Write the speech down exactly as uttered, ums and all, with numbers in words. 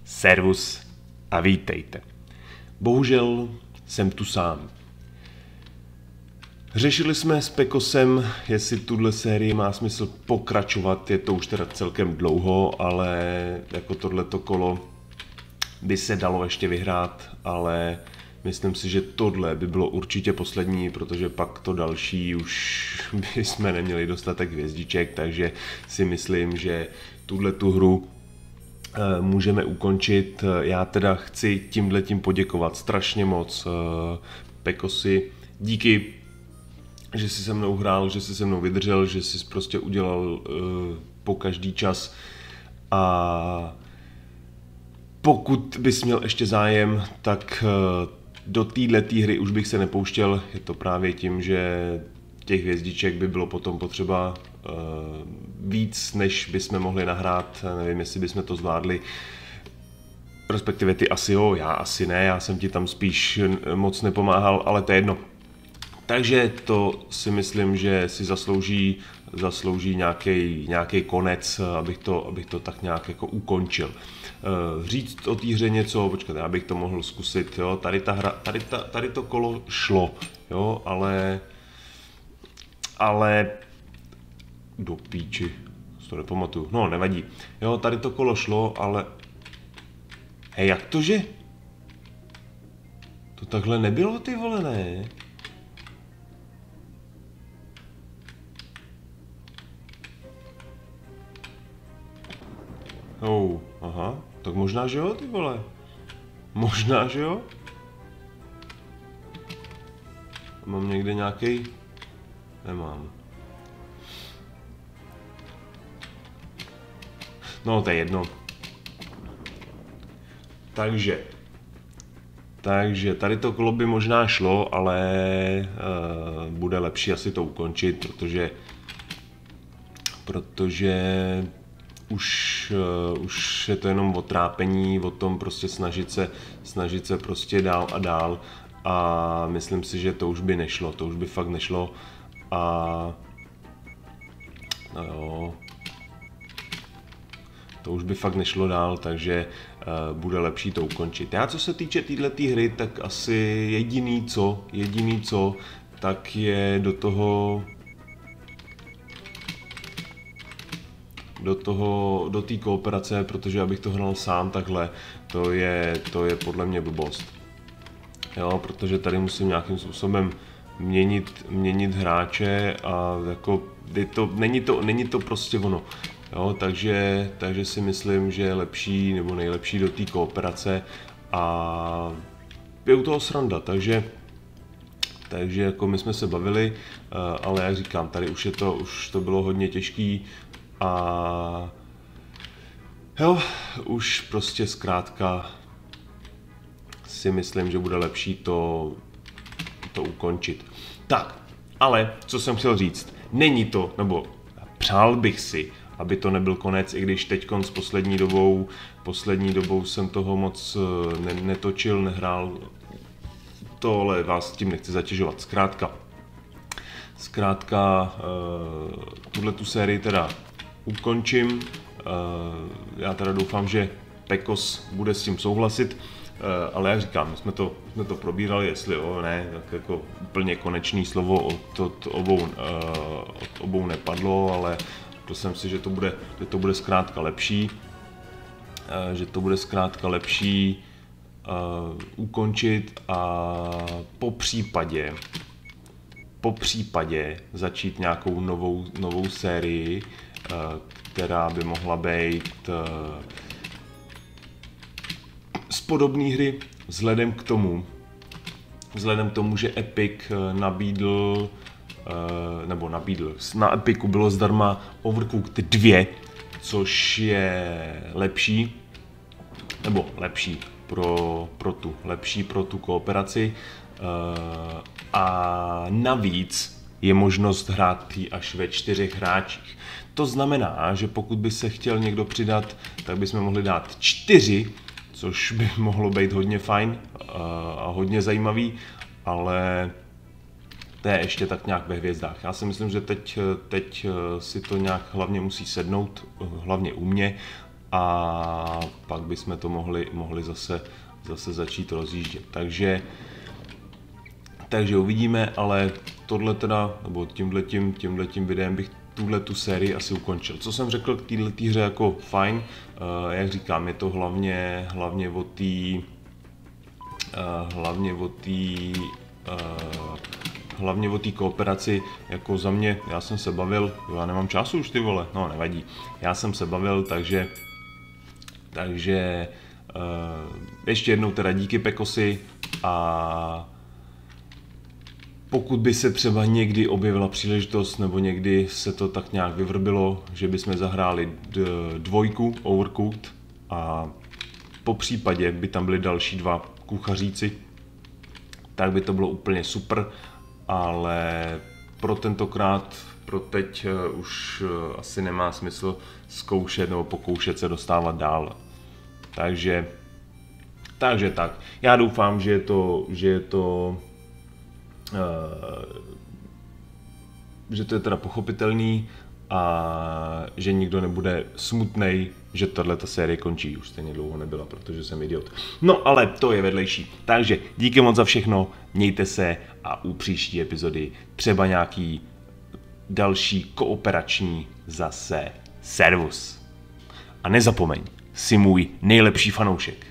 Servus a vítejte. Bohužel jsem tu sám. Řešili jsme s Pekosem, jestli tuhle sérii má smysl pokračovat, je to už teda celkem dlouho, ale jako tohleto kolo by se dalo ještě vyhrát, ale myslím si, že tohle by bylo určitě poslední, protože pak to další už bychom neměli dostatek hvězdiček, takže si myslím, že tuhle tu hru můžeme ukončit. Já teda chci tímhletím poděkovat strašně moc Pekosi. Díky, že jsi se mnou hrál, že jsi se mnou vydržel, že jsi prostě udělal po každý čas. A pokud bys měl ještě zájem, tak do této hry už bych se nepouštěl. Je to právě tím, že těch hvězdiček by bylo potom potřeba uh, víc, než bychom mohli nahrát. Nevím, jestli bychom to zvládli. Respektive ty asi jo, já asi ne, já jsem ti tam spíš moc nepomáhal, ale to je jedno. Takže to si myslím, že si zaslouží, zaslouží nějaký, nějaký konec, abych to, abych to tak nějak jako ukončil. Uh, říct o té hře něco, počkat, já bych to mohl zkusit, jo, tady ta hra, tady, ta, tady to kolo šlo, jo, ale ale do píči, to nepamatuju, no nevadí, jo, tady to kolo šlo, ale hej, jak to, že? To takhle nebylo, ty vole, ne? Oh, aha, tak možná, že jo, ty vole. Možná, že jo? Mám někde nějaký? Nemám. No, to je jedno. Takže. Takže tady to kolo by možná šlo, ale uh, bude lepší asi to ukončit, protože protože už, uh, už je to jenom o trápení, o tom prostě snažit se, snažit se prostě dál a dál. A myslím si, že to už by nešlo, to už by fakt nešlo. A no jo, to už by fakt nešlo dál, takže uh, bude lepší to ukončit. Já co se týče této hry, tak asi jediný co, jediný co, tak je do toho do toho, do té kooperace, protože abych to hrál sám takhle, to je, to je podle mě blbost. Jo, protože tady musím nějakým způsobem měnit, měnit hráče a jako je to, není, to, není to prostě ono. Jo, takže, takže si myslím, že je lepší nebo nejlepší do té kooperace a je u toho sranda, takže, takže jako my jsme se bavili, ale jak říkám, tady už, je to, už to bylo hodně těžký a jo, už prostě zkrátka si myslím, že bude lepší to, to ukončit. Tak, ale co jsem chtěl říct, není to, nebo přál bych si, aby to nebyl konec, i když teďkon s poslední dobou, poslední dobou jsem toho moc ne, netočil, nehrál to, ale vás tím nechci zatěžovat. Zkrátka, zkrátka uh, tuhle tu sérii teda ukončím. Uh, já teda doufám, že Pekos bude s tím souhlasit. Ale jak říkám, my jsme to, jsme to probírali, jestli jo, ne, tak jako úplně konečné slovo od, od, obou, uh, od obou nepadlo, ale to jsem si, že to bude, že to bude zkrátka lepší, uh, že to bude zkrátka lepší uh, ukončit a po případě, po případě začít nějakou novou, novou sérii, uh, která by mohla být uh, z podobné hry, vzhledem k tomu, vzhledem k tomu, že Epic nabídl, nebo nabídl, na Epicu bylo zdarma Overcooked dva, což je lepší, nebo lepší pro, pro tu, lepší pro tu kooperaci a navíc je možnost hrát ji až ve čtyřech hráčích. To znamená, že pokud by se chtěl někdo přidat, tak bychom mohli dát čtyři, což by mohlo být hodně fajn a hodně zajímavý, ale to je ještě tak nějak ve hvězdách. Já si myslím, že teď, teď si to nějak hlavně musí sednout, hlavně u mě, a pak bychom to mohli, mohli zase, zase začít rozjíždět. Takže, takže uvidíme, ale tohle teda, nebo tímhletím, tímhletím videem bych tuhle tu sérii asi ukončil. Co jsem řekl k této hře jako fajn, uh, jak říkám, je to hlavně, hlavně o té uh, hlavně o té uh, hlavně o té kooperaci, jako za mě, já jsem se bavil, jo, já nemám času už, ty vole, no nevadí, já jsem se bavil, takže takže uh, ještě jednou teda díky Pekosi, a pokud by se třeba někdy objevila příležitost, nebo někdy se to tak nějak vyvrbilo, že bychom zahráli dvojku Overcooked a po případě by tam byli další dva kuchaříci, tak by to bylo úplně super, ale pro tentokrát, pro teď už asi nemá smysl zkoušet nebo pokoušet se dostávat dál. Takže, takže tak. Já doufám, že je to, že je to Uh, že to je teda pochopitelný a že nikdo nebude smutnej, že tato série končí. Už stejně dlouho nebyla, protože jsem idiot. No ale to je vedlejší. Takže díky moc za všechno, mějte se a u příští epizody třeba nějaký další kooperační zase servus. A nezapomeň, jsi můj nejlepší fanoušek.